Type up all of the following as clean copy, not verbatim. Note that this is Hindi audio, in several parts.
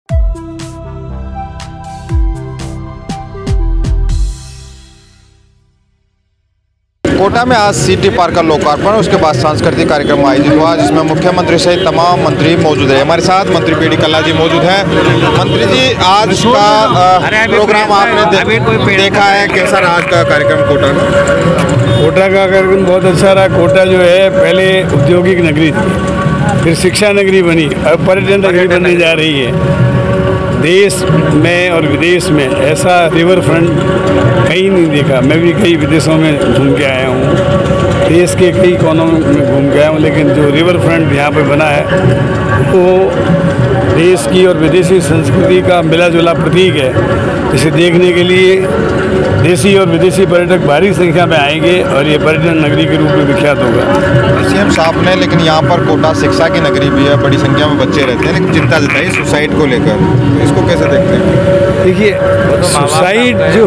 कोटा में आज सिटी पार्क का लोकार्पण, उसके बाद सांस्कृतिक कार्यक्रम आयोजित हुआ जिसमें मुख्यमंत्री सहित तमाम मंत्री मौजूद है। हमारे साथ मंत्री पी डी कल्ला जी मौजूद हैं। मंत्री जी, आज का प्रोग्राम आपने देखा है, कैसा रहा आज का कार्यक्रम कोटा का? कोटा का कार्यक्रम बहुत अच्छा रहा। कोटा जो है पहले औद्योगिक नगरी थी, फिर शिक्षा नगरी बनी, अब पर्यटन नगरी बनने जा रही है। देश में और विदेश में ऐसा रिवर फ्रंट कहीं नहीं देखा। मैं भी कई विदेशों में घूम के आया हूँ, देश के कई कोनों में घूम के आया हूँ, लेकिन जो रिवर फ्रंट यहाँ पे बना है वो देश की और विदेशी संस्कृति का मिला जुला प्रतीक है। इसे देखने के लिए देशी और विदेशी पर्यटक भारी संख्या में आएंगे और ये पर्यटन नगरी के रूप में विख्यात होगा। सीएम साहब ने, लेकिन यहाँ पर कोटा शिक्षा की नगरी भी है, बड़ी संख्या में बच्चे रहते हैं, लेकिन चिंता जताई सुसाइड को लेकर, तो इसको कैसे देखते हैं? देखिए, सुसाइड जो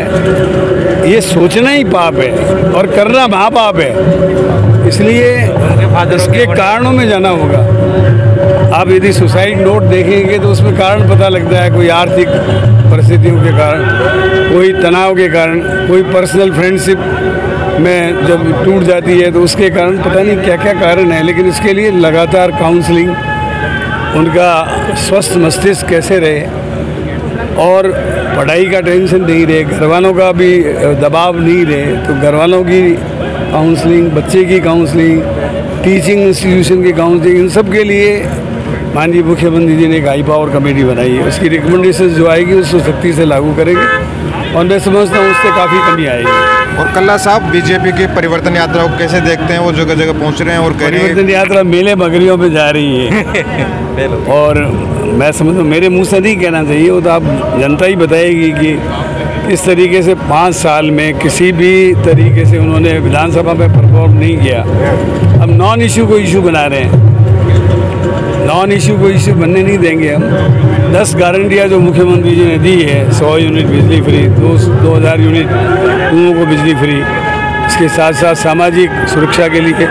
है ये सोचना ही पाप है और करना महापाप है, इसलिए इसके कारणों में जाना होगा। आप यदि सुसाइड नोट देखेंगे तो उसमें कारण पता लगता है, कोई आर्थिक परिस्थितियों के कारण, कोई तनाव के कारण, कोई पर्सनल फ्रेंडशिप में जब टूट जाती है तो उसके कारण पता नहीं क्या क्या कारण है। लेकिन इसके लिए लगातार काउंसलिंग, उनका स्वस्थ मस्तिष्क कैसे रहे और पढ़ाई का टेंशन नहीं रहे, घर वालों का भी दबाव नहीं रहे, तो घर वालों की काउंसलिंग, बच्चे की काउंसलिंग, टीचिंग इंस्टीट्यूशन की काउंसलिंग, इन सब के लिए माननीय मुख्यमंत्री जी ने एक हाई पावर कमेटी बनाई है। उसकी रिकमेंडेशन जो आएगी उसको सख्ती से लागू करेंगे और मैं समझता हूँ उससे काफ़ी कमी आएगी। और कल्ला साहब, बीजेपी की परिवर्तन यात्रा को कैसे देखते हैं? वो जगह जगह पहुँच रहे हैं और परिवर्तन यात्रा मेले बकरियों पे जा रही है और मैं समझता हूँ मेरे मुँह से नहीं कहना चाहिए, वो तो आप जनता ही बताएगी कि इस तरीके से 5 साल में किसी भी तरीके से उन्होंने विधानसभा में परफॉर्म नहीं किया। अब नॉन इशू को इशू बना रहे हैं, नॉन इशू को इशू बनने नहीं देंगे हम। 10 गारंटियाँ जो मुख्यमंत्री जी ने दी है, 100 यूनिट बिजली फ्री, 2000 यूनिट कुओं को बिजली फ्री, इसके साथ साथ सामाजिक सुरक्षा के लिए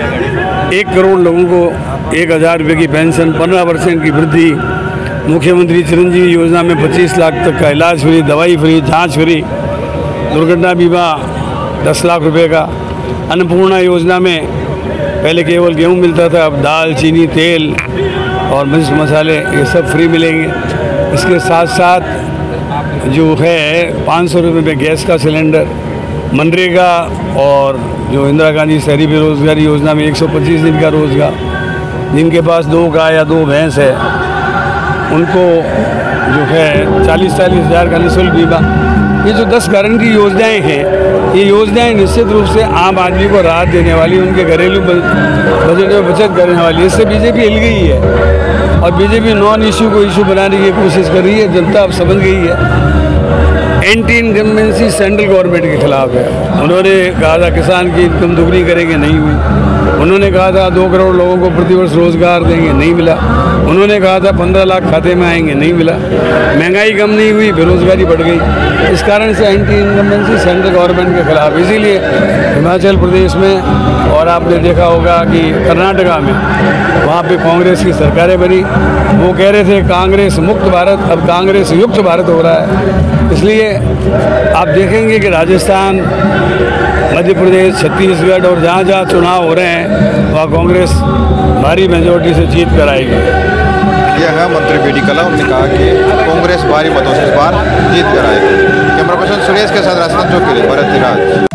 1 करोड़ लोगों को 1000 रुपये की पेंशन, 15% की वृद्धि, मुख्यमंत्री चिरंजीवी योजना में 25 लाख तक का इलाज फ्री, दवाई फ्री, जांच फ्री, दुर्घटना बीमा 10 लाख रुपए का, अन्नपूर्णा योजना में पहले केवल गेहूं मिलता था, अब दाल, चीनी, तेल और मिर्च मसाले ये सब फ्री मिलेंगे। इसके साथ साथ जो है 500 रुपये में गैस का सिलेंडर, मनरेगा और जो इंदिरा गांधी शहरी बेरोजगारी योजना में 125 दिन का रोजगार, जिनके पास 2 गाय या 2 भैंस है उनको जो है 40-40 हज़ार का निःशुल्क बीमा। ये जो 10 गारंटी योजनाएं हैं, ये योजनाएं निश्चित रूप से आम आदमी को राहत देने वाली, उनके घरेलू बजट में बचत करने वाली। इससे बीजेपी हिल गई है और बीजेपी नॉन इशू को इशू बनाने की कोशिश कर रही है। जनता अब समझ गई है। एंटी इनकम्बेंसी सेंट्रल गवर्नमेंट के खिलाफ है। उन्होंने कहा था किसान की इनकम दुगनी करेंगे, नहीं हुई। उन्होंने कहा था 2 करोड़ लोगों को प्रतिवर्ष रोजगार देंगे, नहीं मिला। उन्होंने कहा था 15 लाख खाते में आएंगे, नहीं मिला। महंगाई कम नहीं हुई, बेरोजगारी बढ़ गई। इस कारण से एंटी इनकम्बेंसी सेंट्रल गवर्नमेंट के खिलाफ। इसीलिए हिमाचल प्रदेश में और आपने देखा होगा कि कर्नाटका में वहाँ पे कांग्रेस की सरकारें बनी। वो कह रहे थे कांग्रेस मुक्त भारत, अब कांग्रेस युक्त भारत हो रहा है। इसलिए आप देखेंगे कि राजस्थान, मध्य प्रदेश, छत्तीसगढ़ और जहाँ जहाँ चुनाव हो रहे हैं वहाँ कांग्रेस भारी मेजोरिटी से जीत कर आएगी। यह है मंत्री पी डी कल्ला। उन्होंने कहा कि कांग्रेस भारी मतों से इस बार जीत कर आएगी। कैमरा पर्सन सुरेश के साथ राजस्थान चौक के लिए भरत राज।